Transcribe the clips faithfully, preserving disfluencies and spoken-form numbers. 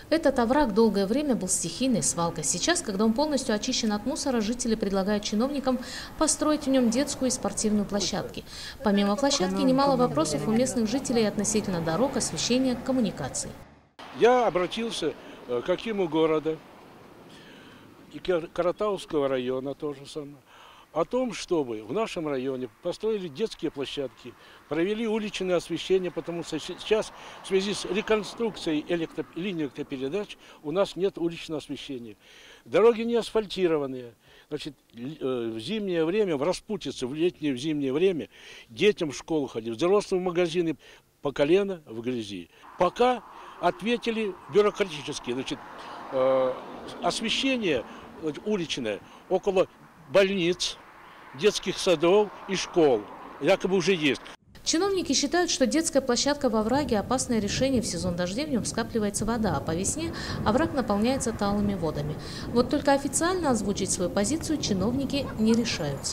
Этот овраг долгое время был стихийной свалкой. Сейчас, когда он полностью очищен от мусора, жители предлагают чиновникам построить в нем детскую и спортивную площадки. Помимо площадки, немало вопросов у местных жителей относительно дорог, освещения, коммуникаций. Я обратился к Акиму города и Каратауского района тоже самое, о том, чтобы в нашем районе построили детские площадки, провели уличное освещение, потому что сейчас в связи с реконструкцией электро... линий электропередач у нас нет уличного освещения. Дороги не асфальтированные. Значит, в зимнее время, в распутице, в летнее, в зимнее время детям в школу ходить, взрослым в магазины по колено в грязи. Пока ответили бюрократически. Значит, освещение уличное около больниц, детских садов и школ якобы уже есть. Чиновники считают, что детская площадка во овраге – опасное решение. В сезон дождей в нем скапливается вода, а по весне овраг наполняется талыми водами. Вот только официально озвучить свою позицию чиновники не решаются.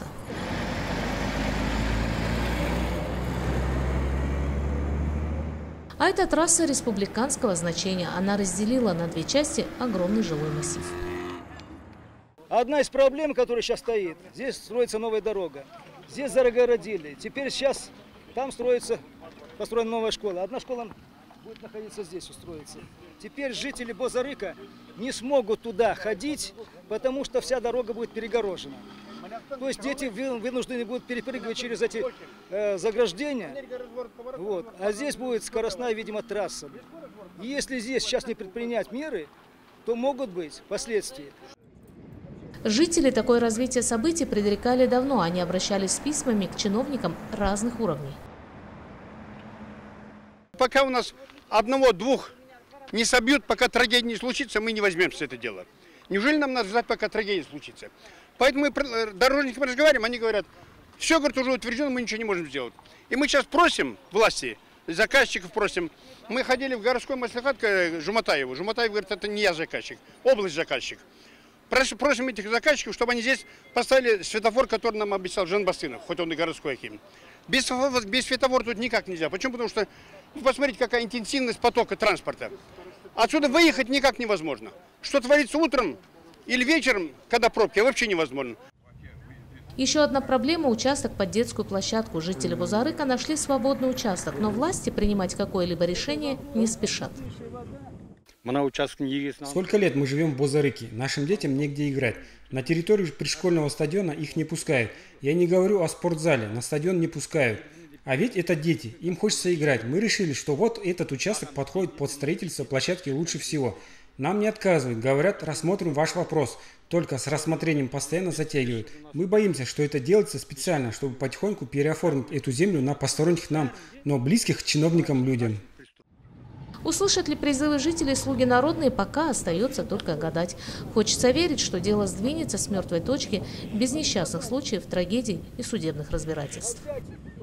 А это трасса республиканского значения. Она разделила на две части огромный жилой массив. Одна из проблем, которая сейчас стоит, здесь строится новая дорога. Здесь загородили. Теперь сейчас там строится, построена новая школа. Одна школа будет находиться здесь, устроиться. Теперь жители Бозарыка не смогут туда ходить, потому что вся дорога будет перегорожена. То есть дети вынуждены будут перепрыгивать через эти э, заграждения. Вот. А здесь будет скоростная, видимо, трасса. И если здесь сейчас не предпринять меры, то могут быть последствия. Жители такое развитие событий предрекали давно. Они обращались с письмами к чиновникам разных уровней. Пока у нас одного-двух не собьют, пока трагедия не случится, мы не возьмемся это дело. Неужели нам надо ждать, пока трагедия случится? Поэтому мы с дорожниками разговариваем, они говорят, все, говорит, уже утверждено, мы ничего не можем сделать. И мы сейчас просим власти, заказчиков просим. Мы ходили в городской маслихат к Жуматаеву. Жуматаев говорит, это не я заказчик, область заказчик. Просим этих заказчиков, чтобы они здесь поставили светофор, который нам обещал Жан Басынов, хоть он и городской аким. Без, без светофора тут никак нельзя. Почему? Потому что, посмотрите, какая интенсивность потока транспорта. Отсюда выехать никак невозможно. Что творится утром или вечером, когда пробки, вообще невозможно. Еще одна проблема – участок под детскую площадку. Жители Бозарыка нашли свободный участок, но власти принимать какое-либо решение не спешат. Сколько лет мы живем в Бозарыке, нашим детям негде играть. На территорию пришкольного стадиона их не пускают. Я не говорю о спортзале, на стадион не пускают. А ведь это дети, им хочется играть. Мы решили, что вот этот участок подходит под строительство площадки лучше всего. Нам не отказывают, говорят, рассмотрим ваш вопрос. Только с рассмотрением постоянно затягивают. Мы боимся, что это делается специально, чтобы потихоньку переоформить эту землю на посторонних нам, но близких к чиновникам людям. Услышат ли призывы жителей слуги народные, пока остается только гадать. Хочется верить, что дело сдвинется с мертвой точки без несчастных случаев, трагедий и судебных разбирательств.